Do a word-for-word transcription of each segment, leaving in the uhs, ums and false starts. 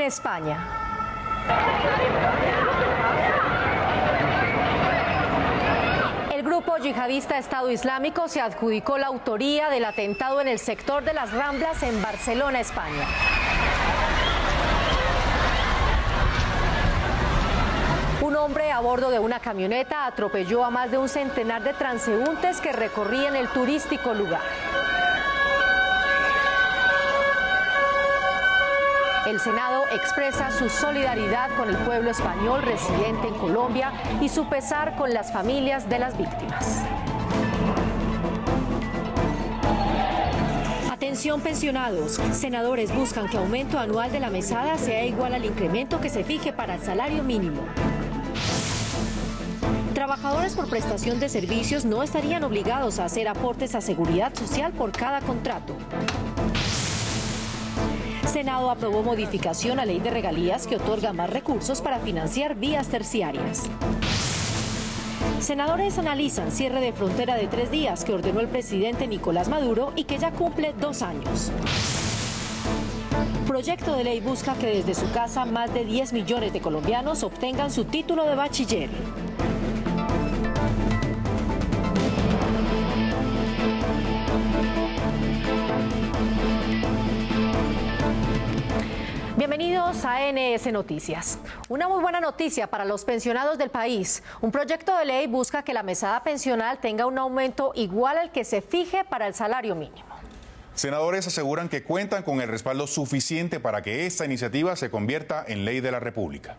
en España. El grupo yihadista Estado Islámico se adjudicó la autoría del atentado en el sector de las Ramblas en Barcelona, España. Un hombre a bordo de una camioneta atropelló a más de un centenar de transeúntes que recorrían el turístico lugar. El Senado expresa su solidaridad con el pueblo español residente en Colombia y su pesar con las familias de las víctimas. Atención pensionados, senadores buscan que aumento anual de la mesada sea igual al incremento que se fije para el salario mínimo. Trabajadores por prestación de servicios no estarían obligados a hacer aportes a seguridad social por cada contrato. Senado aprobó modificación a ley de regalías que otorga más recursos para financiar vías terciarias. Senadores analizan cierre de frontera de tres días que ordenó el presidente Nicolás Maduro y que ya cumple dos años. Proyecto de ley busca que desde su casa más de diez millones de colombianos obtengan su título de bachiller. Bienvenidos a N S Noticias. Una muy buena noticia para los pensionados del país. Un proyecto de ley busca que la mesada pensional tenga un aumento igual al que se fije para el salario mínimo. Senadores aseguran que cuentan con el respaldo suficiente para que esta iniciativa se convierta en ley de la República.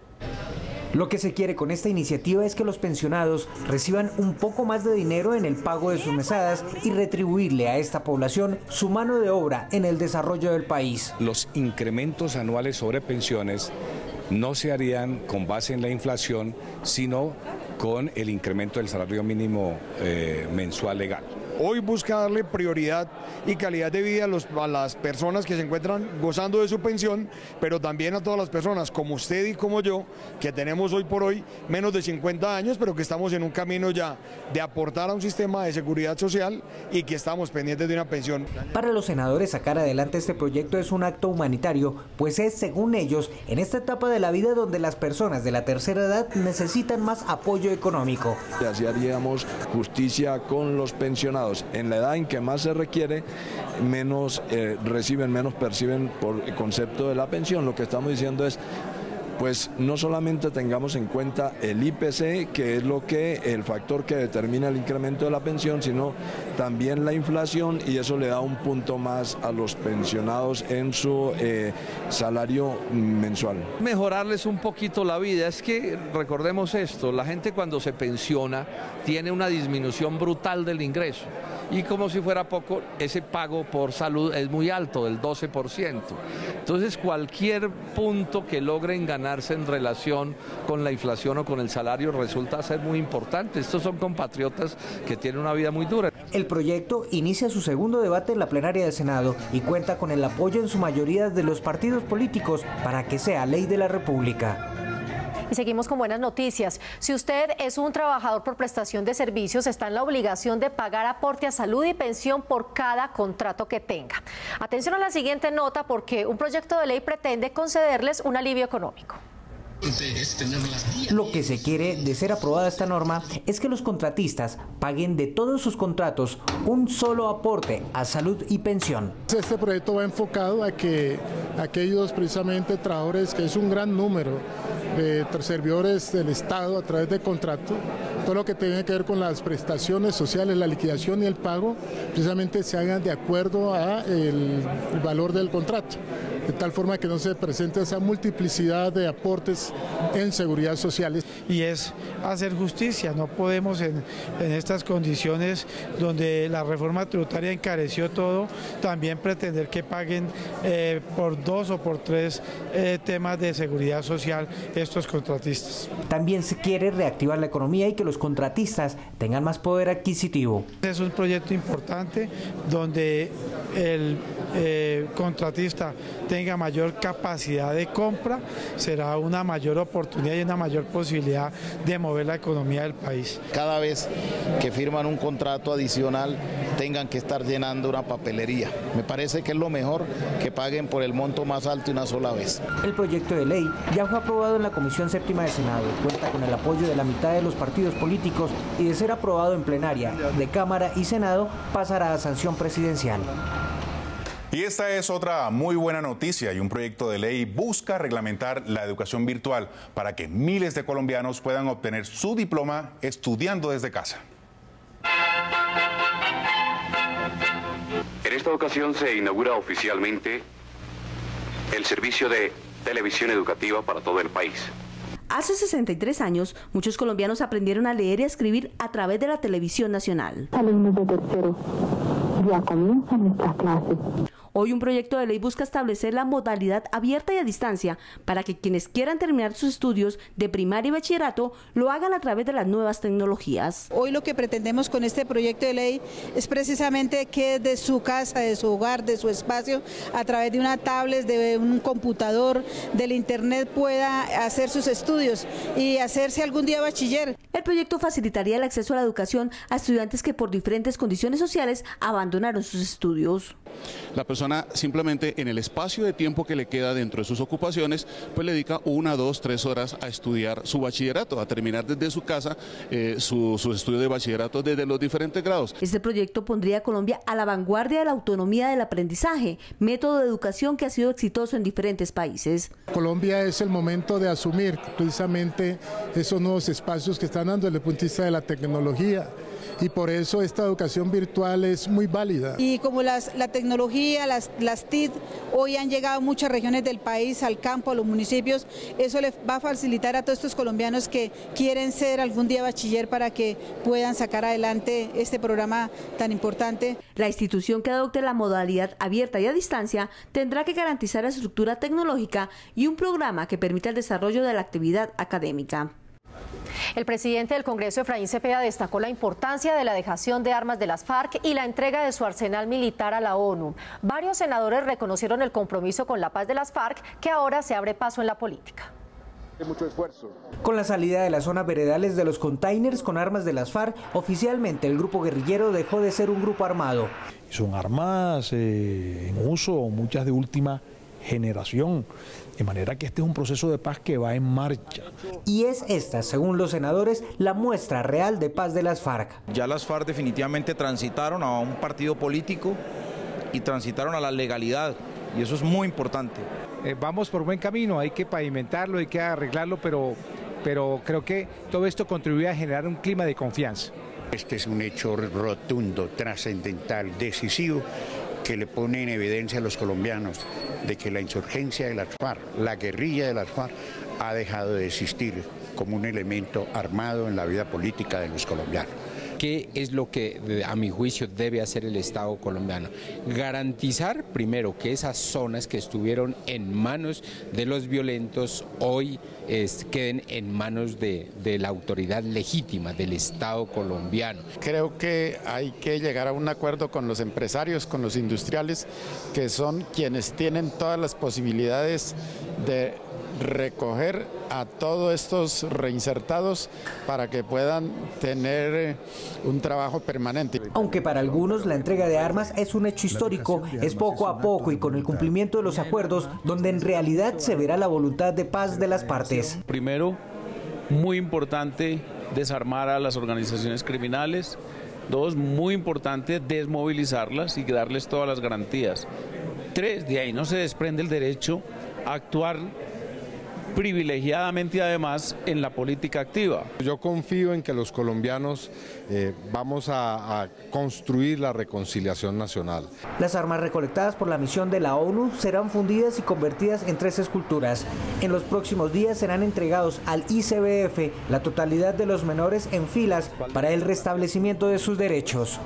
Lo que se quiere con esta iniciativa es que los pensionados reciban un poco más de dinero en el pago de sus mesadas y retribuirle a esta población su mano de obra en el desarrollo del país. Los incrementos anuales sobre pensiones no se harían con base en la inflación, sino con el incremento del salario mínimo eh, mensual legal. Hoy busca darle prioridad y calidad de vida a, los, a las personas que se encuentran gozando de su pensión, pero también a todas las personas como usted y como yo, que tenemos hoy por hoy menos de cincuenta años, pero que estamos en un camino ya de aportar a un sistema de seguridad social y que estamos pendientes de una pensión. Para los senadores, sacar adelante este proyecto es un acto humanitario, pues es, según ellos, en esta etapa de la vida donde las personas de la tercera edad necesitan más apoyo económico. Así haríamos justicia con los pensionados. En la edad en que más se requiere, menos eh, reciben, menos perciben por el concepto de la pensión. Lo que estamos diciendo es, pues no solamente tengamos en cuenta el I P C, que es lo que el factor que determina el incremento de la pensión, sino también la inflación, y eso le da un punto más a los pensionados en su eh, salario mensual. Mejorarles un poquito la vida. Es que recordemos esto, la gente cuando se pensiona tiene una disminución brutal del ingreso. Y como si fuera poco, ese pago por salud es muy alto, del doce por ciento. Entonces, cualquier punto que logren ganarse en relación con la inflación o con el salario resulta ser muy importante. Estos son compatriotas que tienen una vida muy dura. El proyecto inicia su segundo debate en la plenaria del Senado y cuenta con el apoyo en su mayoría de los partidos políticos para que sea ley de la República. Y seguimos con buenas noticias. Si usted es un trabajador por prestación de servicios, está en la obligación de pagar aporte a salud y pensión por cada contrato que tenga. Atención a la siguiente nota, porque un proyecto de ley pretende concederles un alivio económico. Lo que se quiere, de ser aprobada esta norma, es que los contratistas paguen de todos sus contratos un solo aporte a salud y pensión. Este proyecto va enfocado a que aquellos precisamente trabajadores, que es un gran número de servidores del Estado a través de contrato, todo lo que tiene que ver con las prestaciones sociales, la liquidación y el pago, precisamente se hagan de acuerdo a el, el valor del contrato, de tal forma que no se presente esa multiplicidad de aportes en seguridad social. Y es hacer justicia, no podemos en, en estas condiciones donde la reforma tributaria encareció todo, también pretender que paguen eh, por dos o por tres eh, temas de seguridad social estos contratistas. También se quiere reactivar la economía y que los contratistas tengan más poder adquisitivo. Es un proyecto importante donde el eh, contratista tenga mayor capacidad de compra, será una mayor oportunidad y una mayor posibilidad de mover la economía del país. Cada vez que firman un contrato adicional tengan que estar llenando una papelería. Me parece que es lo mejor, que paguen por el monto más alto una sola vez. El proyecto de ley ya fue aprobado en la Comisión Séptima del Senado, cuenta con el apoyo de la mitad de los partidos políticos y de ser aprobado en plenaria de Cámara y Senado pasará a sanción presidencial. Y esta es otra muy buena noticia y un proyecto de ley busca reglamentar la educación virtual para que miles de colombianos puedan obtener su diploma estudiando desde casa. En esta ocasión se inaugura oficialmente el servicio de televisión educativa para todo el país. Hace sesenta y tres años, muchos colombianos aprendieron a leer y a escribir a través de la televisión nacional. Alumnos de tercero, ya comienzan nuestras clases. Hoy un proyecto de ley busca establecer la modalidad abierta y a distancia para que quienes quieran terminar sus estudios de primaria y bachillerato lo hagan a través de las nuevas tecnologías. Hoy lo que pretendemos con este proyecto de ley es precisamente que de su casa, de su hogar, de su espacio, a través de una tablet, de un computador, del internet pueda hacer sus estudios y hacerse algún día bachiller. El proyecto facilitaría el acceso a la educación a estudiantes que por diferentes condiciones sociales abandonaron sus estudios. La persona simplemente en el espacio de tiempo que le queda dentro de sus ocupaciones, pues le dedica una, dos, tres horas a estudiar su bachillerato, a terminar desde su casa eh, su, sus estudios de bachillerato desde los diferentes grados. Este proyecto pondría a Colombia a la vanguardia de la autonomía del aprendizaje, método de educación que ha sido exitoso en diferentes países. Colombia es el momento de asumir precisamente esos nuevos espacios que están dando desde el punto de vista de la tecnología. Y por eso esta educación virtual es muy válida. Y como las, la tecnología, las, las T I C hoy han llegado a muchas regiones del país, al campo, a los municipios, eso les va a facilitar a todos estos colombianos que quieren ser algún día bachiller para que puedan sacar adelante este programa tan importante. La institución que adopte la modalidad abierta y a distancia tendrá que garantizar la estructura tecnológica y un programa que permita el desarrollo de la actividad académica. El presidente del Congreso, Efraín Cepeda, destacó la importancia de la dejación de armas de las FARC y la entrega de su arsenal militar a la ONU. Varios senadores reconocieron el compromiso con la paz de las FARC, que ahora se abre paso en la política. Mucho esfuerzo. Con la salida de las zonas veredales de los containers con armas de las FARC, oficialmente el grupo guerrillero dejó de ser un grupo armado. Son armas eh, en uso, muchas de última generación, de manera que este es un proceso de paz que va en marcha. Y es esta, según los senadores, la muestra real de paz de las FARC. Ya las FARC definitivamente transitaron a un partido político y transitaron a la legalidad, y eso es muy importante. Eh, vamos por buen camino, hay que pavimentarlo, hay que arreglarlo, pero, pero creo que todo esto contribuye a generar un clima de confianza. Este es un hecho rotundo, trascendental, decisivo, que le pone en evidencia a los colombianos de que la insurgencia de las FARC, la guerrilla de las FARC, ha dejado de existir como un elemento armado en la vida política de los colombianos. ¿Qué es lo que, a mi juicio, debe hacer el Estado colombiano? Garantizar, primero, que esas zonas que estuvieron en manos de los violentos hoy es, queden en manos de, de la autoridad legítima del Estado colombiano. Creo que hay que llegar a un acuerdo con los empresarios, con los industriales, que son quienes tienen todas las posibilidades de recoger a todos estos reinsertados para que puedan tener un trabajo permanente. Aunque para algunos la entrega de armas es un hecho histórico, es poco a poco y con el cumplimiento de los acuerdos donde en realidad se verá la voluntad de paz de las partes. Primero, muy importante desarmar a las organizaciones criminales. Dos, muy importante desmovilizarlas y darles todas las garantías. Tres, de ahí no se desprende el derecho a actuar privilegiadamente además en la política activa. Yo confío en que los colombianos eh, vamos a, a construir la reconciliación nacional. Las armas recolectadas por la misión de la ONU serán fundidas y convertidas en tres esculturas. En los próximos días serán entregados al I C B F la totalidad de los menores en filas para el restablecimiento de sus derechos.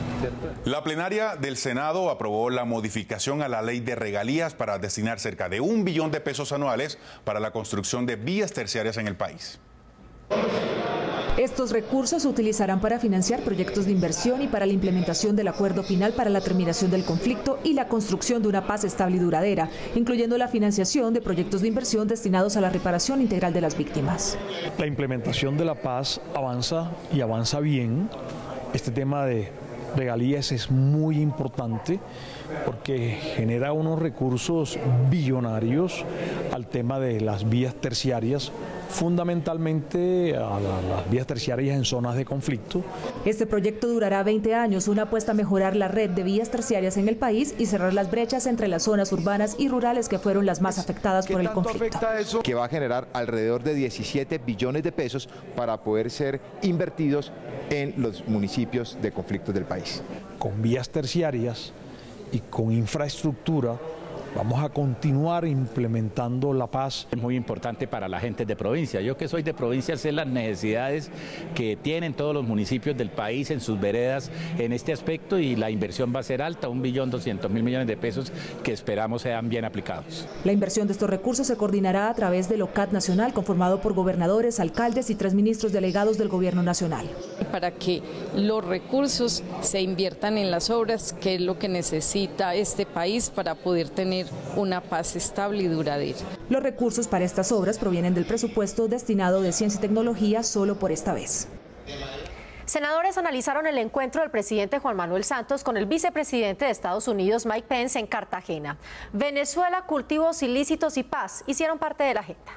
La plenaria del Senado aprobó la modificación a la ley de regalías para destinar cerca de un billón de pesos anuales para la construcción de vías terciarias en el país. Estos recursos se utilizarán para financiar proyectos de inversión y para la implementación del acuerdo final para la terminación del conflicto y la construcción de una paz estable y duradera, incluyendo la financiación de proyectos de inversión destinados a la reparación integral de las víctimas. La implementación de la paz avanza y avanza bien. Este tema de regalías es muy importante porque genera unos recursos billonarios al tema de las vías terciarias, fundamentalmente a la, las vías terciarias en zonas de conflicto. Este proyecto durará veinte años, una apuesta a mejorar la red de vías terciarias en el país y cerrar las brechas entre las zonas urbanas y rurales que fueron las más afectadas por el conflicto. Que va a generar alrededor de diecisiete billones de pesos para poder ser invertidos en los municipios de conflictos del país. Con vías terciarias y con infraestructura vamos a continuar implementando la paz. Es muy importante para la gente de provincia. Yo que soy de provincia sé las necesidades que tienen todos los municipios del país en sus veredas en este aspecto y la inversión va a ser alta, un billón doscientos mil millones de pesos que esperamos sean bien aplicados. La inversión de estos recursos se coordinará a través del O C A D nacional conformado por gobernadores, alcaldes y tres ministros delegados del gobierno nacional. Para que los recursos se inviertan en las obras, que es lo que necesita este país para poder tener una paz estable y duradera. Los recursos para estas obras provienen del presupuesto destinado de ciencia y tecnología solo por esta vez. Senadores analizaron el encuentro del presidente Juan Manuel Santos con el vicepresidente de Estados Unidos, Mike Pence, en Cartagena. Venezuela, cultivos ilícitos y paz hicieron parte de la agenda.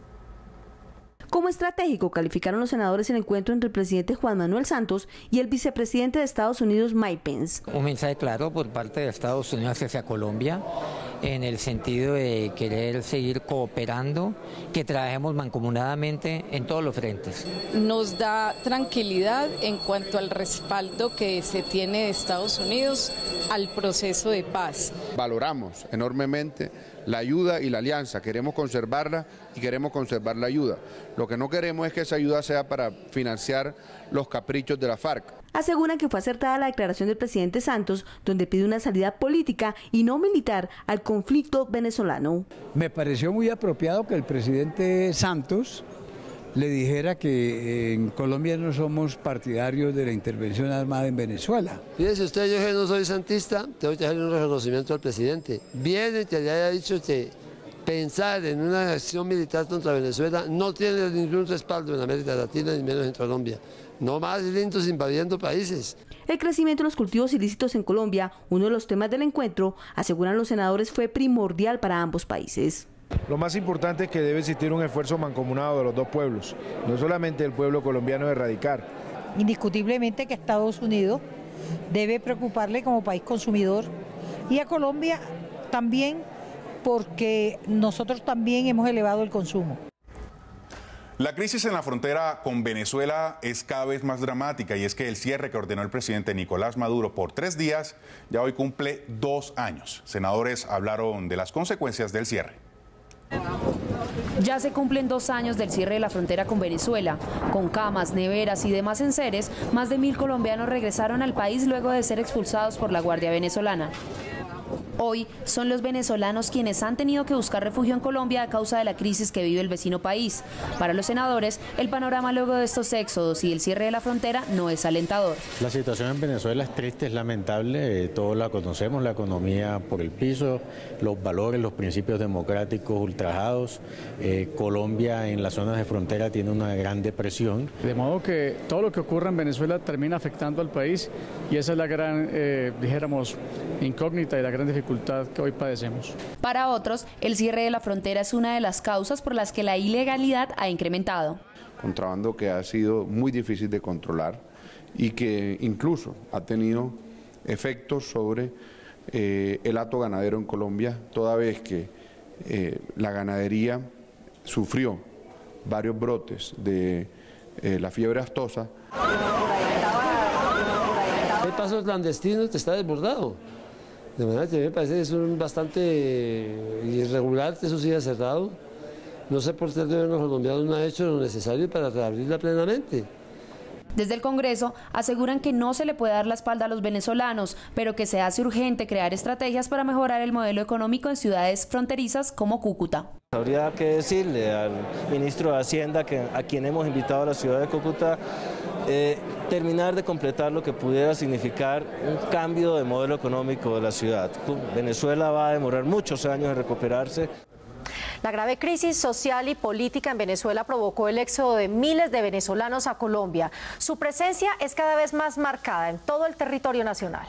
Como estratégico calificaron los senadores el encuentro entre el presidente Juan Manuel Santos y el vicepresidente de Estados Unidos, Mike Pence. Un mensaje claro por parte de Estados Unidos hacia Colombia, en el sentido de querer seguir cooperando, que trabajemos mancomunadamente en todos los frentes. Nos da tranquilidad en cuanto al respaldo que se tiene de Estados Unidos al proceso de paz. Valoramos enormemente la ayuda y la alianza, queremos conservarla y queremos conservar la ayuda. Lo que no queremos es que esa ayuda sea para financiar los caprichos de la FARC. Aseguran que fue acertada la declaración del presidente Santos, donde pide una salida política y no militar al conflicto venezolano. Me pareció muy apropiado que el presidente Santos le dijera que en Colombia no somos partidarios de la intervención armada en Venezuela. Fíjese usted, yo que no soy santista, tengo que darle un reconocimiento al presidente. Bien que le haya dicho que pensar en una acción militar contra Venezuela no tiene ningún respaldo en América Latina ni menos en Colombia. No más lindos invadiendo países. El crecimiento de los cultivos ilícitos en Colombia, uno de los temas del encuentro, aseguran los senadores, fue primordial para ambos países. Lo más importante es que debe existir un esfuerzo mancomunado de los dos pueblos, no solamente el pueblo colombiano de erradicar. Indiscutiblemente que Estados Unidos debe preocuparle como país consumidor y a Colombia también, porque nosotros también hemos elevado el consumo. La crisis en la frontera con Venezuela es cada vez más dramática y es que el cierre que ordenó el presidente Nicolás Maduro por tres días ya hoy cumple dos años. Senadores hablaron de las consecuencias del cierre. Ya se cumplen dos años del cierre de la frontera con Venezuela. Con camas, neveras y demás enseres, más de mil colombianos regresaron al país luego de ser expulsados por la Guardia Venezolana. Hoy son los venezolanos quienes han tenido que buscar refugio en Colombia a causa de la crisis que vive el vecino país. Para los senadores, el panorama luego de estos éxodos y el cierre de la frontera no es alentador. La situación en Venezuela es triste, es lamentable, eh, todos la conocemos, la economía por el piso, los valores, los principios democráticos ultrajados. Eh, Colombia en las zonas de frontera tiene una gran depresión. De modo que todo lo que ocurra en Venezuela termina afectando al país y esa es la gran, eh, dijéramos, incógnita y la gran dificultad que hoy padecemos. Para otros, el cierre de la frontera es una de las causas por las que la ilegalidad ha incrementado. Contrabando que ha sido muy difícil de controlar y que incluso ha tenido efectos sobre eh, el hato ganadero en Colombia, toda vez que eh, la ganadería sufrió varios brotes de eh, la fiebre aftosa. El paso clandestino te está desbordado. De manera que me parece que es un bastante irregular, eso sí ha cerrado. No sé por qué el gobierno colombiano no ha hecho lo necesario para reabrirla plenamente. Desde el Congreso aseguran que no se le puede dar la espalda a los venezolanos, pero que se hace urgente crear estrategias para mejorar el modelo económico en ciudades fronterizas como Cúcuta. Habría que decirle al ministro de Hacienda, que, a quien hemos invitado a la ciudad de Cúcuta, eh, terminar de completar lo que pudiera significar un cambio de modelo económico de la ciudad. Venezuela va a demorar muchos años en recuperarse. La grave crisis social y política en Venezuela provocó el éxodo de miles de venezolanos a Colombia. Su presencia es cada vez más marcada en todo el territorio nacional.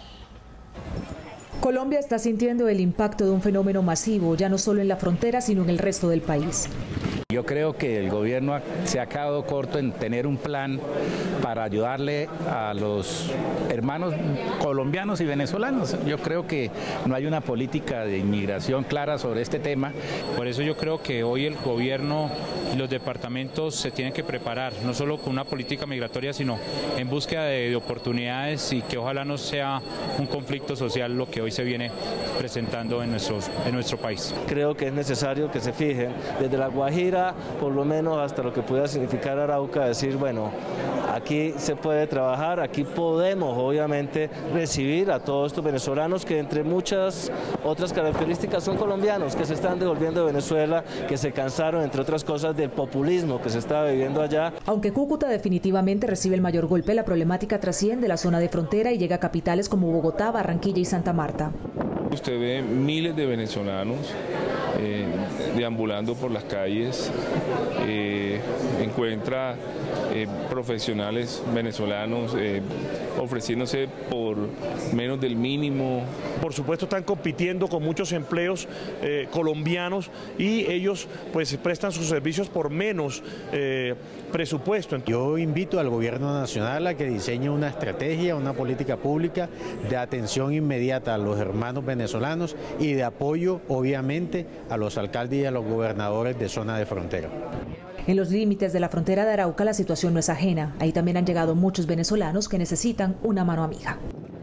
Colombia está sintiendo el impacto de un fenómeno masivo, ya no solo en la frontera, sino en el resto del país. Yo creo que el gobierno se ha quedado corto en tener un plan para ayudarle a los hermanos colombianos y venezolanos. Yo creo que no hay una política de inmigración clara sobre este tema. Por eso yo creo que hoy el gobierno y los departamentos se tienen que preparar, no solo con una política migratoria, sino en búsqueda de, de oportunidades, y que ojalá no sea un conflicto social lo que hoy se viene presentando en, nuestros, en nuestro país. Creo que es necesario que se fijen desde La Guajira, por lo menos hasta lo que pueda significar Arauca, decir, bueno, aquí se puede trabajar, aquí podemos obviamente recibir a todos estos venezolanos que, entre muchas otras características, son colombianos que se están devolviendo de Venezuela, que se cansaron, entre otras cosas, del populismo que se está viviendo allá. Aunque Cúcuta definitivamente recibe el mayor golpe, la problemática trasciende la zona de frontera y llega a capitales como Bogotá, Barranquilla y Santa Marta. Usted ve miles de venezolanos eh, deambulando por las calles, eh, encuentra eh, profesionales venezolanos eh, ofreciéndose por menos del mínimo. Por supuesto están compitiendo con muchos empleos eh, colombianos, y ellos pues prestan sus servicios por menos eh, presupuesto. Yo invito al gobierno nacional a que diseñe una estrategia, una política pública de atención inmediata a los hermanos venezolanos y de apoyo, obviamente, a los alcaldes y a los gobernadores de zona de frontera. En los límites de la frontera de Arauca la situación no es ajena. Ahí también han llegado muchos venezolanos que necesitan una mano amiga.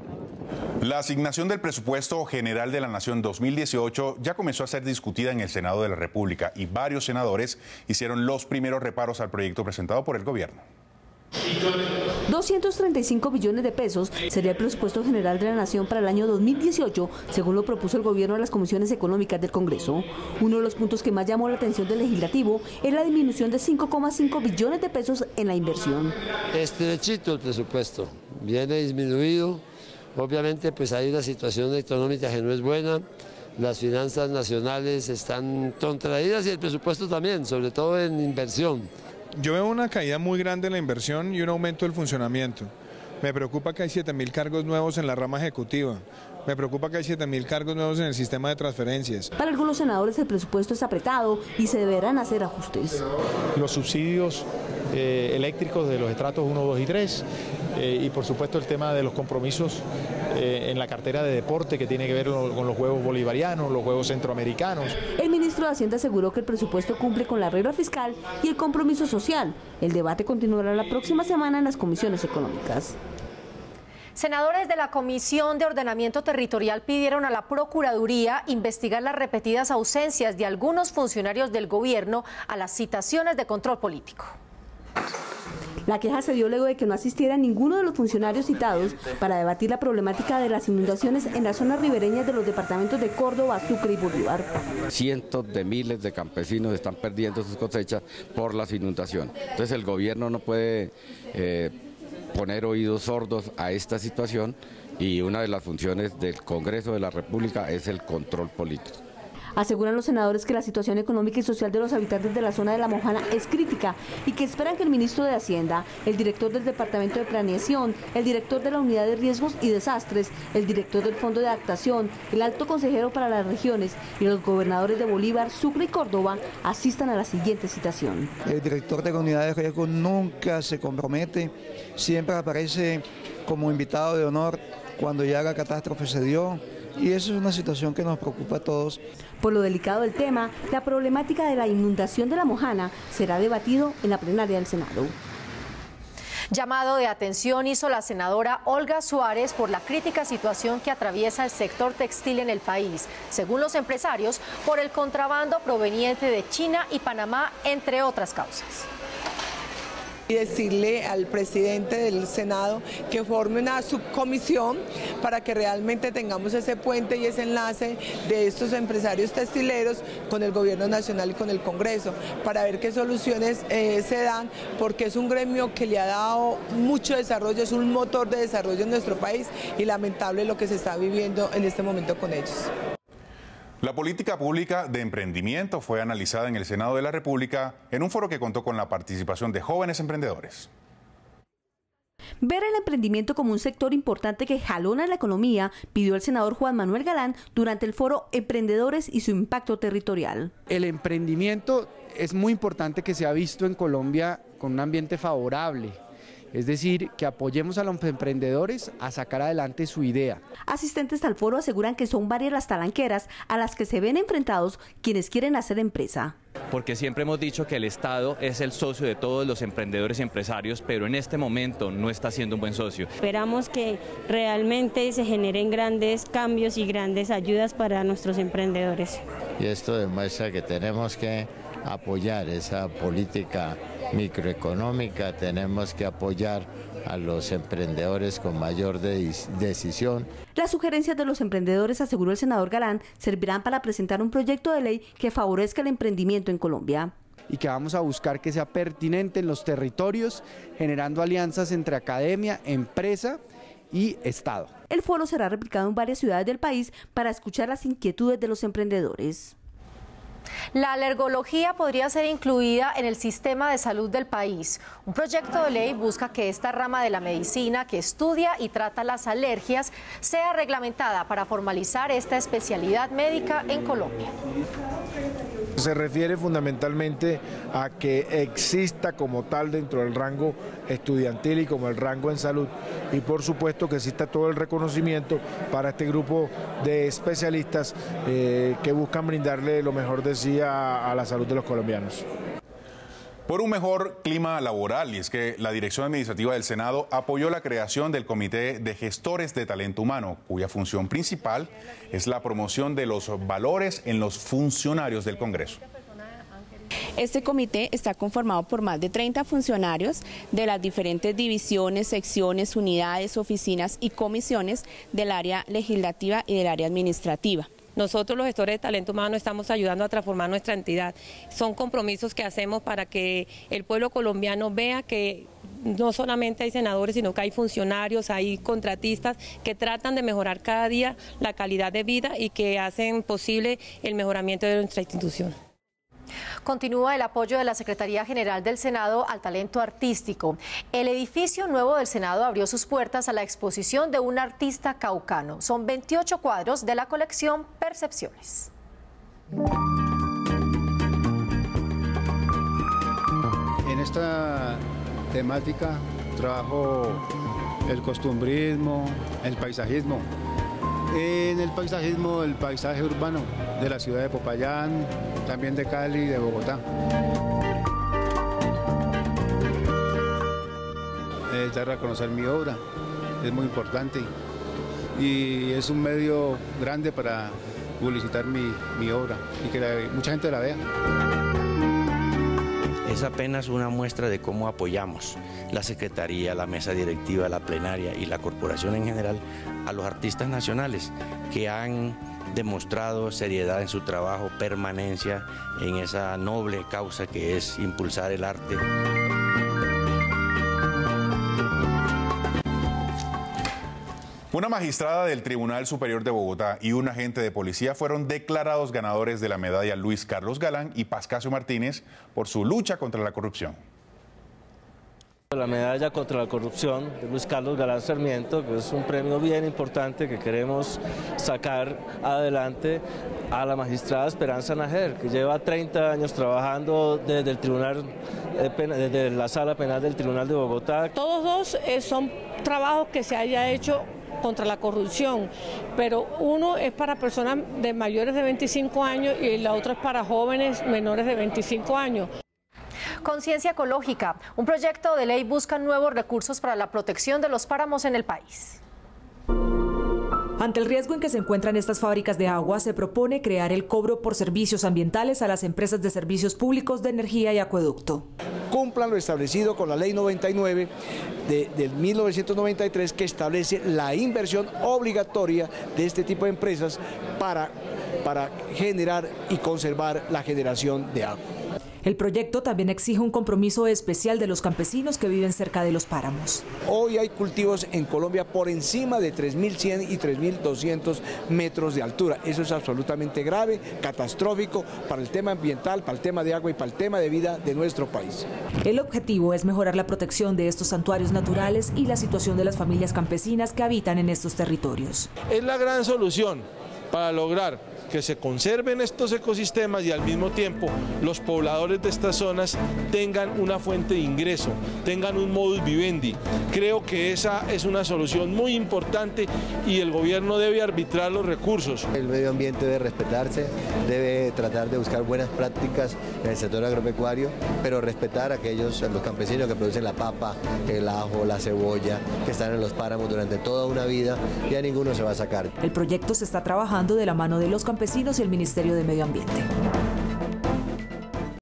La asignación del presupuesto general de la Nación dos mil dieciocho ya comenzó a ser discutida en el Senado de la República, y varios senadores hicieron los primeros reparos al proyecto presentado por el gobierno. doscientos treinta y cinco billones de pesos sería el presupuesto general de la Nación para el año dos mil dieciocho, según lo propuso el gobierno a las comisiones económicas del Congreso. Uno de los puntos que más llamó la atención del legislativo es la disminución de cinco coma cinco billones de pesos en la inversión. Estrechito el presupuesto, viene disminuido. Obviamente pues hay una situación económica que no es buena, las finanzas nacionales están contraídas y el presupuesto también, sobre todo en inversión. Yo veo una caída muy grande en la inversión y un aumento del funcionamiento. Me preocupa que hay siete mil cargos nuevos en la rama ejecutiva. Me preocupa que hay siete mil cargos nuevos en el sistema de transferencias. Para algunos senadores el presupuesto es apretado y se deberán hacer ajustes. Los subsidios eh, eléctricos de los estratos uno, dos y tres, eh, y por supuesto el tema de los compromisos eh, en la cartera de deporte, que tiene que ver con los Juegos Bolivarianos, los Juegos Centroamericanos. El ministro de Hacienda aseguró que el presupuesto cumple con la regla fiscal y el compromiso social. El debate continuará la próxima semana en las comisiones económicas. Senadores de la Comisión de Ordenamiento Territorial pidieron a la Procuraduría investigar las repetidas ausencias de algunos funcionarios del gobierno a las citaciones de control político. La queja se dio luego de que no asistiera ninguno de los funcionarios citados para debatir la problemática de las inundaciones en las zonas ribereñas de los departamentos de Córdoba, Sucre y Bolívar. Cientos de miles de campesinos están perdiendo sus cosechas por las inundaciones. Entonces el gobierno no puede eh, poner oídos sordos a esta situación, y una de las funciones del Congreso de la República es el control político. Aseguran los senadores que la situación económica y social de los habitantes de la zona de La Mojana es crítica y que esperan que el ministro de Hacienda, el director del Departamento de Planeación, el director de la Unidad de Riesgos y Desastres, el director del Fondo de Adaptación, el alto consejero para las regiones y los gobernadores de Bolívar, Sucre y Córdoba asistan a la siguiente citación. El director de la Unidad de Riesgos nunca se compromete, siempre aparece como invitado de honor cuando ya la catástrofe se dio. Y eso es una situación que nos preocupa a todos. Por lo delicado del tema, la problemática de la inundación de La Mojana será debatido en la plenaria del Senado. Llamado de atención hizo la senadora Olga Suárez por la crítica situación que atraviesa el sector textil en el país, según los empresarios, por el contrabando proveniente de China y Panamá, entre otras causas. Y decirle al presidente del Senado que forme una subcomisión para que realmente tengamos ese puente y ese enlace de estos empresarios textileros con el gobierno nacional y con el Congreso, para ver qué soluciones eh, se dan, porque es un gremio que le ha dado mucho desarrollo, es un motor de desarrollo en nuestro país y lamentable lo que se está viviendo en este momento con ellos. La política pública de emprendimiento fue analizada en el Senado de la República en un foro que contó con la participación de jóvenes emprendedores. Ver el emprendimiento como un sector importante que jalona la economía, pidió el senador Juan Manuel Galán durante el foro Emprendedores y su impacto territorial. El emprendimiento es muy importante que sea visto en Colombia con un ambiente favorable. Es decir, que apoyemos a los emprendedores a sacar adelante su idea. Asistentes al foro aseguran que son varias las talanqueras a las que se ven enfrentados quienes quieren hacer empresa. Porque siempre hemos dicho que el Estado es el socio de todos los emprendedores y empresarios, pero en este momento no está siendo un buen socio. Esperamos que realmente se generen grandes cambios y grandes ayudas para nuestros emprendedores. Y esto demuestra que tenemos que apoyar esa política microeconómica, tenemos que apoyar a los emprendedores con mayor de decisión. Las sugerencias de los emprendedores, aseguró el senador Galán, servirán para presentar un proyecto de ley que favorezca el emprendimiento en Colombia. Y que vamos a buscar que sea pertinente en los territorios, generando alianzas entre academia, empresa y Estado. El foro será replicado en varias ciudades del país para escuchar las inquietudes de los emprendedores. La alergología podría ser incluida en el sistema de salud del país. Un proyecto de ley busca que esta rama de la medicina que estudia y trata las alergias sea reglamentada para formalizar esta especialidad médica en Colombia. Se refiere fundamentalmente a que exista como tal dentro del rango estudiantil y como el rango en salud, y por supuesto que exista todo el reconocimiento para este grupo de especialistas eh, que buscan brindarle lo mejor de sí a, a la salud de los colombianos. Por un mejor clima laboral, y es que la Dirección Administrativa del Senado apoyó la creación del Comité de Gestores de Talento Humano, cuya función principal es la promoción de los valores en los funcionarios del Congreso. Este comité está conformado por más de treinta funcionarios de las diferentes divisiones, secciones, unidades, oficinas y comisiones del área legislativa y del área administrativa. Nosotros los gestores de talento humano estamos ayudando a transformar nuestra entidad. Son compromisos que hacemos para que el pueblo colombiano vea que no solamente hay senadores, sino que hay funcionarios, hay contratistas que tratan de mejorar cada día la calidad de vida y que hacen posible el mejoramiento de nuestra institución. Continúa el apoyo de la Secretaría General del Senado al talento artístico. El edificio nuevo del Senado abrió sus puertas a la exposición de un artista caucano. Son veintiocho cuadros de la colección Percepciones. En esta temática trabajo el costumbrismo, el paisajismo. En el paisajismo, el paisaje urbano de la ciudad de Popayán, también de Cali y de Bogotá. Es dar a conocer mi obra, es muy importante y es un medio grande para publicitar mi, mi obra y que la, mucha gente la vea. Es apenas una muestra de cómo apoyamos la Secretaría, la mesa directiva, la plenaria y la corporación en general a los artistas nacionales que han demostrado seriedad en su trabajo, permanencia en esa noble causa que es impulsar el arte. Una magistrada del Tribunal Superior de Bogotá y un agente de policía fueron declarados ganadores de la medalla Luis Carlos Galán y Pascasio Martínez por su lucha contra la corrupción. La medalla contra la corrupción de Luis Carlos Galán Sarmiento, que es un premio bien importante que queremos sacar adelante a la magistrada Esperanza Najer, que lleva treinta años trabajando desde el Tribunal, desde la Sala Penal del Tribunal de Bogotá. Todos dos eh, son trabajos que se haya hecho contra la corrupción, pero uno es para personas de mayores de veinticinco años y la otra es para jóvenes menores de veinticinco años. Conciencia ecológica. Un proyecto de ley busca nuevos recursos para la protección de los páramos en el país. Ante el riesgo en que se encuentran estas fábricas de agua, se propone crear el cobro por servicios ambientales a las empresas de servicios públicos de energía y acueducto. Con cumplan lo establecido con la ley noventa y nueve de, de mil novecientos noventa y tres, que establece la inversión obligatoria de este tipo de empresas para, para generar y conservar la generación de agua. El proyecto también exige un compromiso especial de los campesinos que viven cerca de los páramos. Hoy hay cultivos en Colombia por encima de tres mil cien y tres mil doscientos metros de altura. Eso es absolutamente grave, catastrófico para el tema ambiental, para el tema de agua y para el tema de vida de nuestro país. El objetivo es mejorar la protección de estos santuarios naturales y la situación de las familias campesinas que habitan en estos territorios. Es la gran solución para lograr que se conserven estos ecosistemas y al mismo tiempo los pobladores de estas zonas tengan una fuente de ingreso, tengan un modus vivendi. Creo que esa es una solución muy importante y el gobierno debe arbitrar los recursos. El medio ambiente debe respetarse, debe tratar de buscar buenas prácticas en el sector agropecuario, pero respetar a aquellos, a los campesinos que producen la papa, el ajo, la cebolla, que están en los páramos durante toda una vida y a ninguno se va a sacar. El proyecto se está trabajando de la mano de los campesinos y el Ministerio de Medio Ambiente.